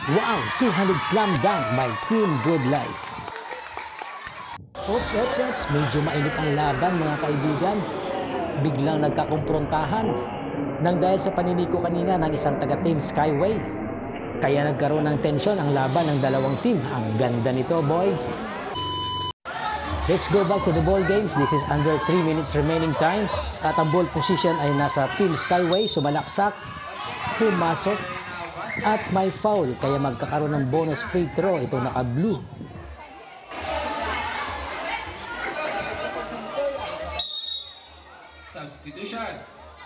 Wow! 200 slam dunk by Team Good Life. Oops! Medyo mainit ang laban mga kaibigan. Biglang nagkakumprontahan nang dahil sa paniniko kanina ng isang taga-team Skyway. Kaya nagkaroon ng tensyon ang laban ng dalawang team. Ang ganda nito, boys. Let's go back to the ball games. This is under 3 minutes remaining time. At ang ball position ay nasa Team Skyway. Sumalaksak, pumasok, at may foul. Kaya magkakaroon ng bonus free throw. Ito naka-blue. Substitution.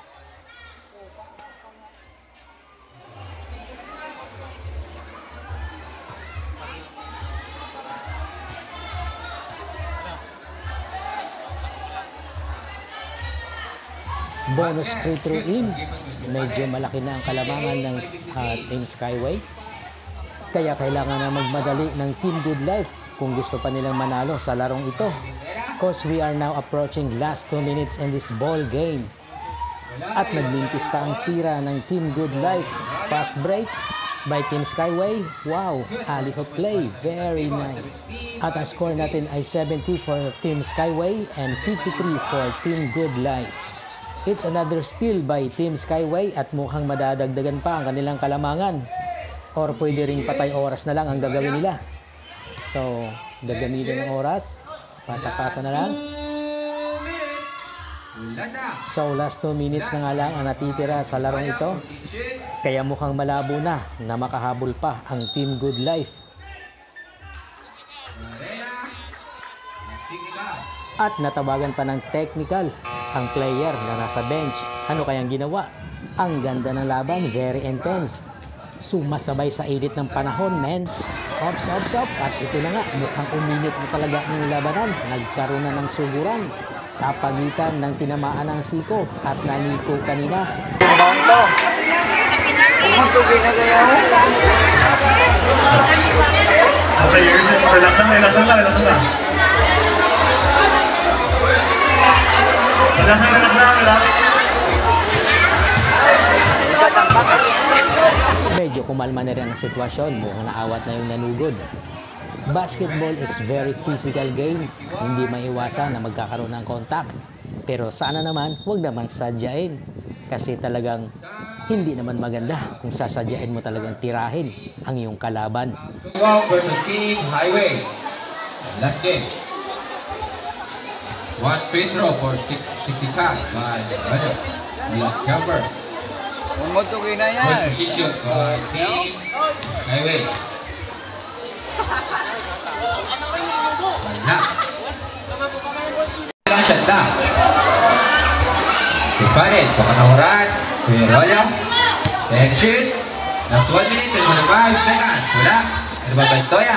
Bonus free throw in. Medyo malaki na ang kalamangan ng Team Skyway. Kaya kailangan na magmadali ng Team Good Life kung gusto pa nilang manalo sa larong ito. Because we are now approaching last 2 minutes in this ball game. At nagmintis pa ang tira ng Team Good Life. Fast break by Team Skyway. Wow, alley-oop play. Very nice. At ang score natin ay 70 for Team Skyway and 53 for Team Good Life. It's another steal by Team Skyway at mukhang madadagdagan pa ang kanilang kalamangan. Or pwede ring patay oras na lang ang gagawin nila. So, gagamitin ng oras. Pasa-pasa na lang. So, last 2 minutes na nga lang ang natitira sa larong ito. Kaya mukhang malabo na makahabol pa ang Team Good Life. At natawagan pa ng technical ang player na nasa bench. Ano kayang ginawa? Ang ganda ng laban, very intense. Sumasabay sa init ng panahon, men. Ops. At ito na nga, mukhang uminit na talaga ang labanan. Nagkaroon na ng suguran sa pagitan ng tinamaan ng siko at naniko kanina. Okay, relaxan na. Relaxan na. Medyo kumalma na rin ang sitwasyon. Mukhang naawat na yung nanugod. Basketball is very physical game. Hindi maiwasan na magkakaroon ng contact. Pero sana naman, huwag namang sadyain. Kasi talagang hindi naman maganda kung sasadyain mo talagang tirahin ang iyong kalaban. Versus Team Highway. Last game. 1 free throw for Tiktikal by Block Jumpers. Good position by Team Skyway. Wala. Lang siya lang. Tipanin, pakatawaran. Kuya and shoot. Last 1 minute and 5 seconds. Wala. Ano ba Stoya?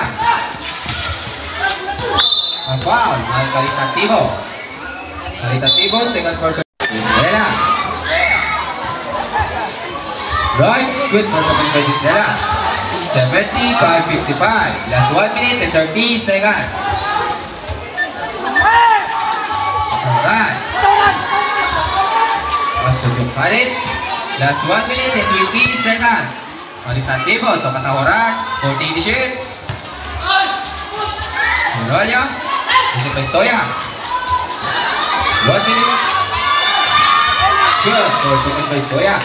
Ang foul by Caritativo, second person. Isdela. Right, good performance by Isdela. 70-55. Last 1 minute and 30 seconds. Alright. Palit. Last 1 minute and 20 seconds. Caritativo, to katawaran. 14 shoot. Rolyo. Isip pa Stoya. 1 minute. Good. 4 by Stoya.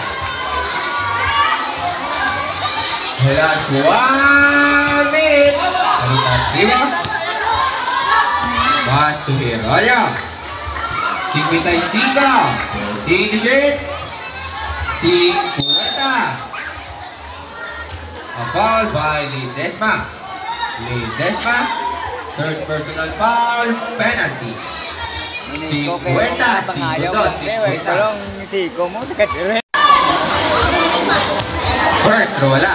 Last 1 minute. Caritativo. Pass to Rolyo. 55. 14 shoot. 50. A foul by Ledesma. Third personal foul, penalty. 50. First throw, wala.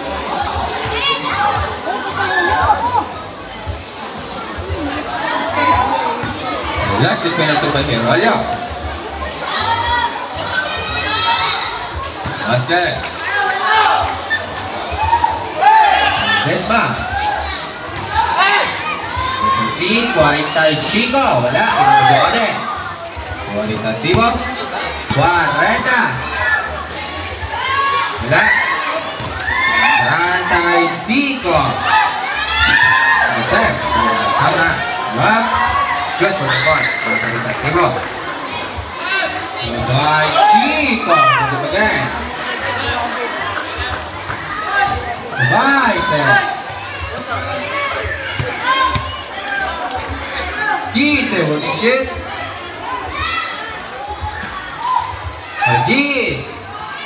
Last penalty by Herolio. Basket. Desma. 45. Wala. Pinagod din. 45. 40. Wala. 36. Serve. Tama. Up. Good for the points. Para terlibat Timo. By Chico. Masuk again. By Ted. Kitse working shit. Jis.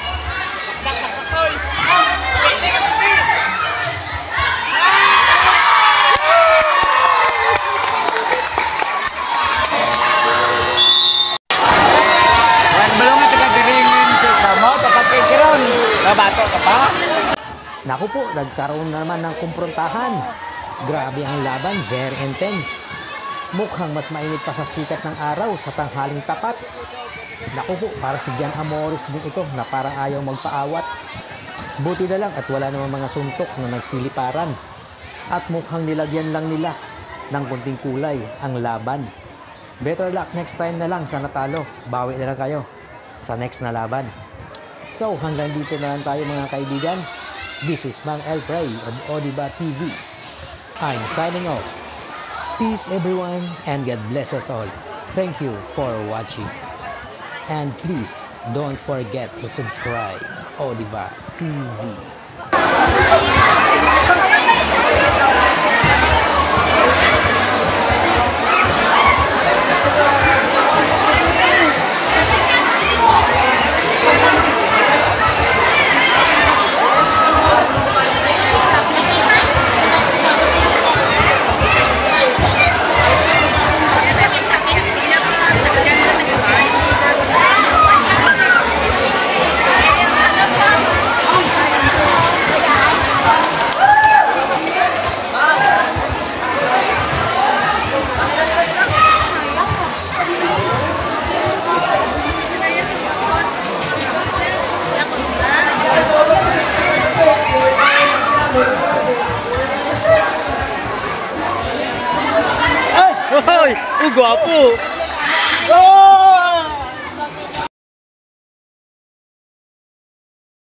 Naku po, nagkaroon naman ng kumprontahan. Grabe ang laban, very intense. Mukhang mas mainit pa sa sikat ng araw sa tanghaling tapat. Naku po, para si Jan Amores din ito na parang ayaw magpaawat. Buti na lang at wala namang mga suntok na nagsiliparan. At mukhang nilagyan lang nila ng kunting kulay ang laban. Better luck next time na lang sa natalo. Bawi na lang kayo sa next na laban. So hanggang dito na lang tayo mga kaibigan. This is Mang El Prey of Odiba TV. I'm signing off. Peace everyone and God bless us all. Thank you for watching. And please don't forget to subscribe Odiba TV. Hoy, gwapo. Oh!